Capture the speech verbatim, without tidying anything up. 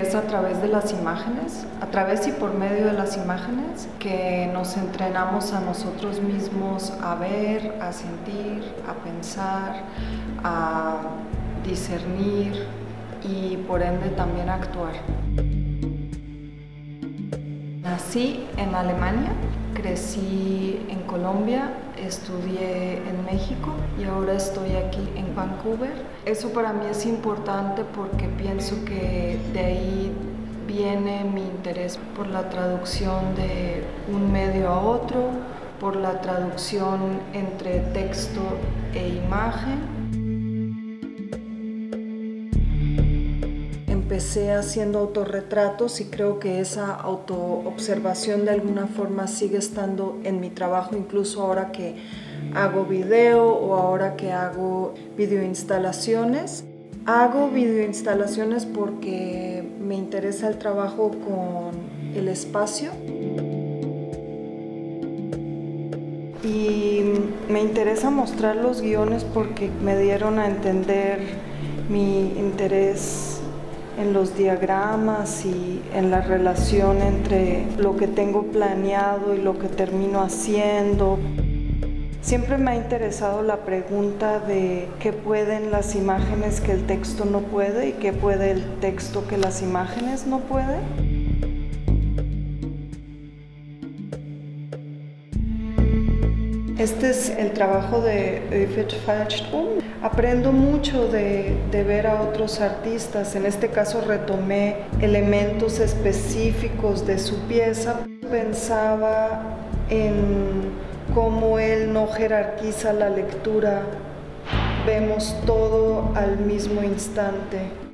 Es a través de las imágenes, a través y por medio de las imágenes, que nos entrenamos a nosotros mismos a ver, a sentir, a pensar, a discernir y por ende también a actuar. Nací en Alemania, crecí en Colombia, estudié en México y ahora estoy aquí en Vancouver. Eso para mí es importante porque pienso que de ahí viene mi interés por la traducción de un medio a otro, por la traducción entre texto e imagen. Empecé haciendo autorretratos y creo que esa autoobservación de alguna forma sigue estando en mi trabajo, incluso ahora que hago video o ahora que hago videoinstalaciones. Hago videoinstalaciones porque me interesa el trabajo con el espacio y me interesa mostrar los guiones porque me dieron a entender mi interés en los diagramas y en la relación entre lo que tengo planeado y lo que termino haciendo. Siempre me ha interesado la pregunta de qué pueden las imágenes que el texto no puede y qué puede el texto que las imágenes no pueden. Este es el trabajo de Öfit Fallstrom. Aprendo mucho de, de ver a otros artistas. En este caso retomé elementos específicos de su pieza. Pensaba en cómo él no jerarquiza la lectura. Vemos todo al mismo instante.